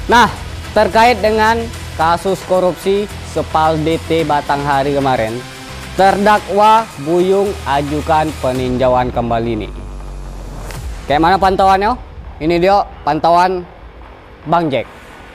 Nah, terkait dengan kasus korupsi Kepala DT Batanghari kemarin, terdakwa Buyung ajukan peninjauan kembali nih. Kayak mana pantauannya? Ini dia pantauan Bang Jack.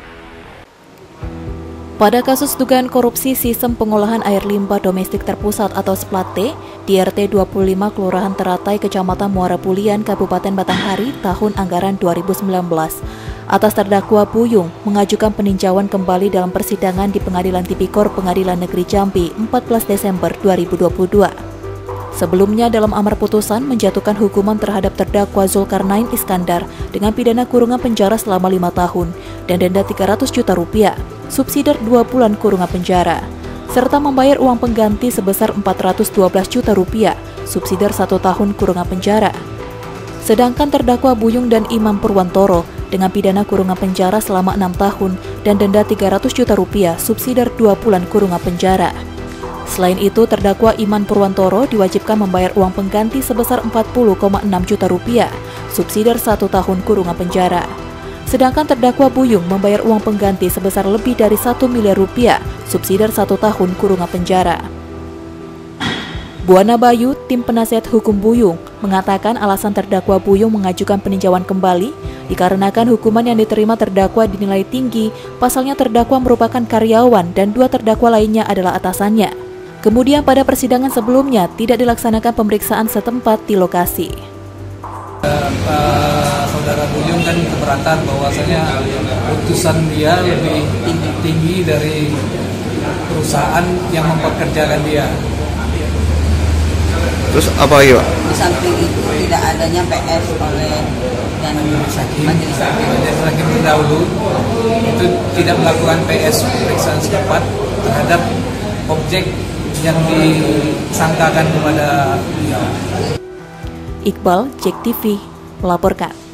Pada kasus dugaan korupsi sistem pengolahan air limbah domestik terpusat atau SPLAT di RT 25 Kelurahan Teratai, Kecamatan Muara Pulian, Kabupaten Batanghari, tahun anggaran 2019, atas terdakwa Buyung mengajukan peninjauan kembali dalam persidangan di Pengadilan Tipikor Pengadilan Negeri Jambi 14 Desember 2022. Sebelumnya dalam amar putusan menjatuhkan hukuman terhadap terdakwa Zulkarnain Iskandar dengan pidana kurungan penjara selama 5 tahun dan denda 300 juta rupiah, subsidi 2 bulan kurungan penjara, serta membayar uang pengganti sebesar 412 juta rupiah, subsidi 1 tahun kurungan penjara. Sedangkan terdakwa Buyung dan Imam Purwantoro dengan pidana kurungan penjara selama 6 tahun dan denda 300 juta rupiah, subsidi 2 bulan kurungan penjara. Selain itu, terdakwa Iman Purwantoro diwajibkan membayar uang pengganti sebesar 40,6 juta rupiah, subsidi 1 tahun kurungan penjara. Sedangkan terdakwa Buyung membayar uang pengganti sebesar lebih dari 1 miliar rupiah, subsidi 1 tahun kurungan penjara. Buana Bayu, tim penasihat hukum Buyung, mengatakan alasan terdakwa Buyung mengajukan peninjauan kembali dikarenakan hukuman yang diterima terdakwa dinilai tinggi, pasalnya terdakwa merupakan karyawan dan 2 terdakwa lainnya adalah atasannya. Kemudian pada persidangan sebelumnya tidak dilaksanakan pemeriksaan setempat di lokasi. Saudara Buyung kan keberatan bahwasanya putusan dia lebih tinggi dari perusahaan yang mempekerjakan dia. Terus apa ya? Di samping itu tidak adanya PS oleh dan majelis hakim terdahulu itu tidak melakukan PS pemeriksaan setempat terhadap objek yang disangkakan kepada dia. Iqbal, JEK TV, melaporkan.